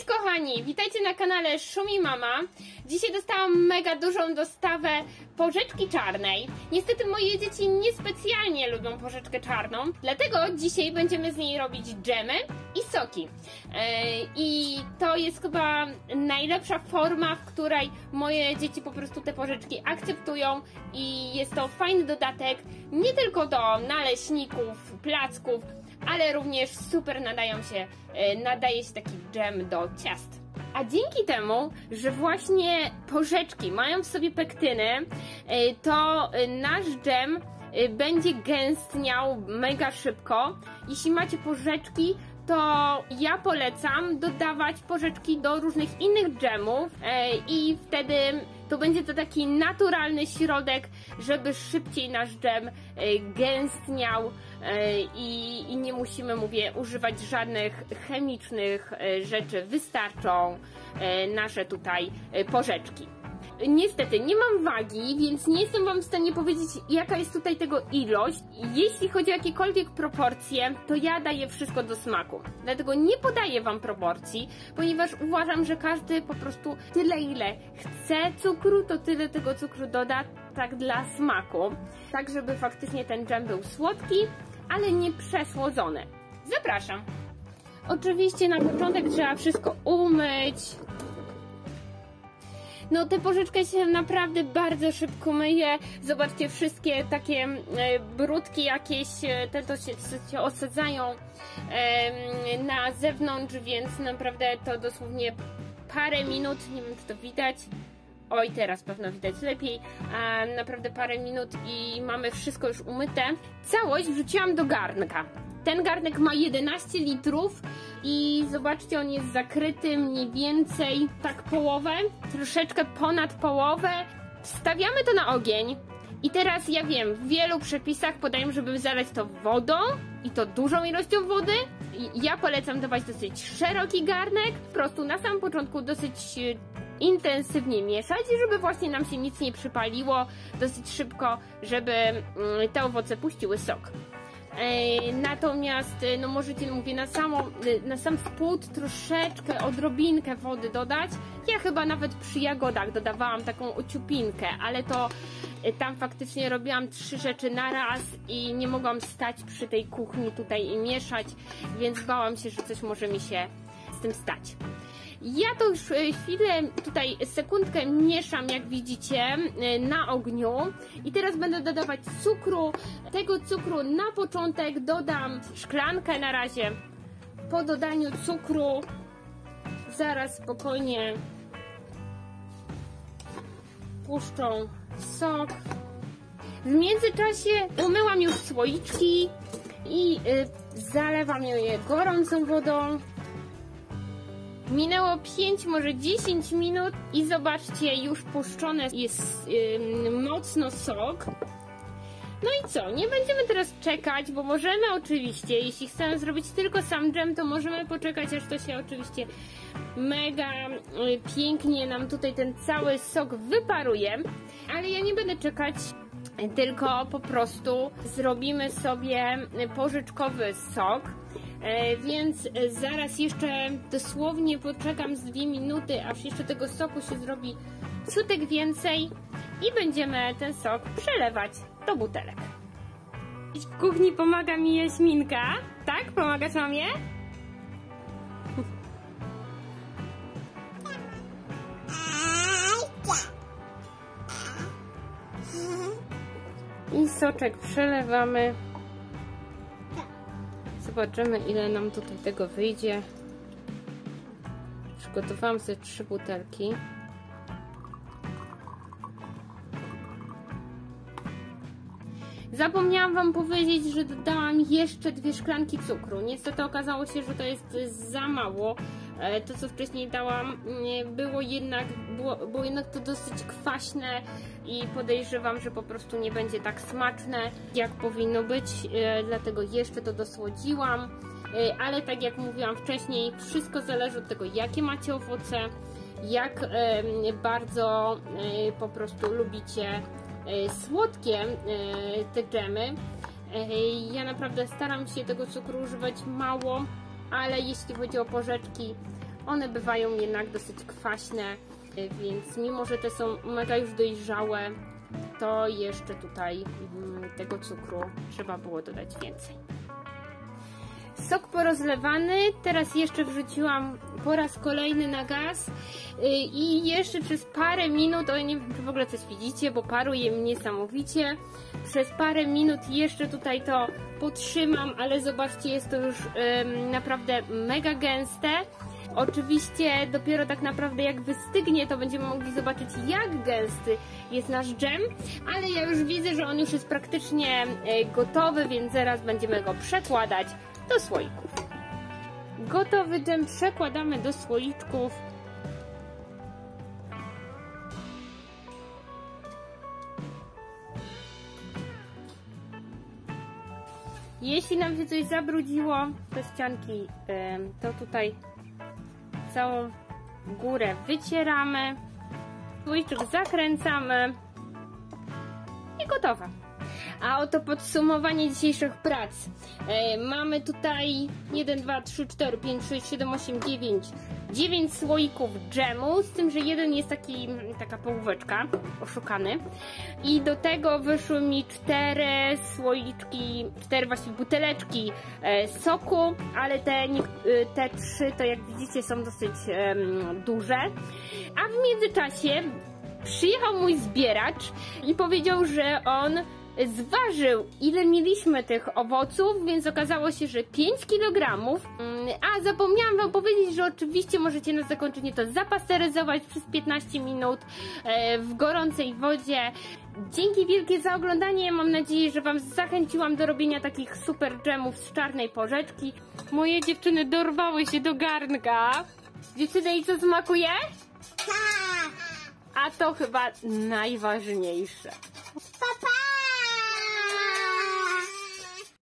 Cześć kochani, witajcie na kanale Szumi Mama. Dzisiaj dostałam mega dużą dostawę porzeczki czarnej. Niestety moje dzieci niespecjalnie lubią porzeczkę czarną, dlatego dzisiaj będziemy z niej robić dżemy i soki. I to jest chyba najlepsza forma, w której moje dzieci po prostu te porzeczki akceptują i jest to fajny dodatek nie tylko do naleśników, placków, ale również super nadaje się taki dżem do ciast. A dzięki temu, że właśnie porzeczki mają w sobie pektyny, to nasz dżem będzie gęstniał mega szybko. Jeśli macie porzeczki, to ja polecam dodawać porzeczki do różnych innych dżemów i wtedy to będzie to taki naturalny środek, żeby szybciej nasz dżem gęstniał i nie musimy, mówię, używać żadnych chemicznych rzeczy. Wystarczą nasze tutaj porzeczki. Niestety nie mam wagi, więc nie jestem wam w stanie powiedzieć, jaka jest tutaj tego ilość. Jeśli chodzi o jakiekolwiek proporcje, to ja daję wszystko do smaku. Dlatego nie podaję wam proporcji, ponieważ uważam, że każdy po prostu tyle, ile chce cukru, to tyle tego cukru doda, tak dla smaku. Tak, żeby faktycznie ten dżem był słodki, ale nie przesłodzony. Zapraszam. Oczywiście na początek trzeba wszystko umyć. No tę porzeczkę się naprawdę bardzo szybko myje. Zobaczcie, wszystkie takie brudki jakieś, te to się osadzają na zewnątrz, więc naprawdę to dosłownie parę minut, nie wiem czy to widać. Oj, teraz pewno widać lepiej. Naprawdę parę minut i mamy wszystko już umyte. Całość wrzuciłam do garnka. Ten garnek ma 11 litrów i zobaczcie, on jest zakryty mniej więcej tak połowę, troszeczkę ponad połowę. Wstawiamy to na ogień i teraz ja wiem, w wielu przepisach podają, żeby zalać to wodą i to dużą ilością wody. Ja polecam dawać dosyć szeroki garnek, po prostu na samym początku dosyć intensywnie mieszać, żeby właśnie nam się nic nie przypaliło dosyć szybko, żeby te owoce puściły sok. Natomiast no możecie, mówię, na sam spód troszeczkę, odrobinkę wody dodać. Ja chyba nawet przy jagodach dodawałam taką ociupinkę, ale to tam faktycznie robiłam 3 rzeczy na raz i nie mogłam stać przy tej kuchni tutaj i mieszać, więc bałam się, że coś może mi się z tym stać. Ja to już chwilę, tutaj sekundkę mieszam, jak widzicie, na ogniu i teraz będę dodawać cukru. Tego cukru na początek dodam szklankę na razie. Po dodaniu cukru zaraz spokojnie puszczą sok. W międzyczasie umyłam już słoiczki i zalewam je gorącą wodą. Minęło 5, może 10 minut i zobaczcie, już puszczony jest mocno sok. No i co? Nie będziemy teraz czekać, bo możemy oczywiście, jeśli chcemy zrobić tylko sam dżem, to możemy poczekać, aż to się oczywiście mega pięknie nam tutaj ten cały sok wyparuje. Ale ja nie będę czekać, tylko po prostu zrobimy sobie porzeczkowy sok. Więc zaraz jeszcze dosłownie poczekam z 2 minuty, aż jeszcze tego soku się zrobi ciutek więcej i będziemy ten sok przelewać do butelek. W kuchni pomaga mi Jaśminka. Tak? Pomagasz mamie? I soczek przelewamy. Zobaczymy, ile nam tutaj tego wyjdzie. Przygotowałam sobie 3 butelki. Zapomniałam wam powiedzieć, że dodałam jeszcze 2 szklanki cukru. Niestety okazało się, że to jest za mało. To, co wcześniej dałam, było jednak to dosyć kwaśne i podejrzewam, że po prostu nie będzie tak smaczne, jak powinno być, dlatego jeszcze to dosłodziłam. Ale tak jak mówiłam wcześniej, wszystko zależy od tego, jakie macie owoce, jak bardzo po prostu lubicie słodkie te dżemy. Ja naprawdę staram się tego cukru używać mało, ale jeśli chodzi o porzeczki, one bywają jednak dosyć kwaśne, więc mimo, że te są mega już dojrzałe, to jeszcze tutaj tego cukru trzeba było dodać więcej. Sok porozlewany, teraz jeszcze wrzuciłam po raz kolejny na gaz i jeszcze przez parę minut, o nie wiem czy w ogóle coś widzicie, bo paruje mi niesamowicie, przez parę minut jeszcze tutaj to potrzymam, ale zobaczcie, jest to już naprawdę mega gęste. Oczywiście dopiero tak naprawdę jak wystygnie, to będziemy mogli zobaczyć, jak gęsty jest nasz dżem, ale ja już widzę, że on już jest praktycznie gotowy, więc zaraz będziemy go przekładać do słoików. Gotowy dżem przekładamy do słoiczków. Jeśli nam się coś zabrudziło, te ścianki, to tutaj całą górę wycieramy, słoiczek zakręcamy i gotowe. A oto podsumowanie dzisiejszych prac. Mamy tutaj 1, 2, 3, 4, 5, 6, 7, 8, 9 słoików dżemu, z tym, że jeden jest taka połóweczka, oszukany. I do tego wyszły mi 4 słoiczki, 4 właściwie buteleczki soku, ale te 3 to jak widzicie są dosyć duże. A w międzyczasie przyjechał mój zbieracz i powiedział, że on zważył, ile mieliśmy tych owoców, więc okazało się, że 5 kg. A zapomniałam wam powiedzieć, że oczywiście możecie na zakończenie to zapasteryzować przez 15 minut w gorącej wodzie. Dzięki wielkie za oglądanie. Mam nadzieję, że wam zachęciłam do robienia takich super dżemów z czarnej porzeczki. Moje dziewczyny dorwały się do garnka. Dziewczyny, i co smakuje? A to chyba najważniejsze.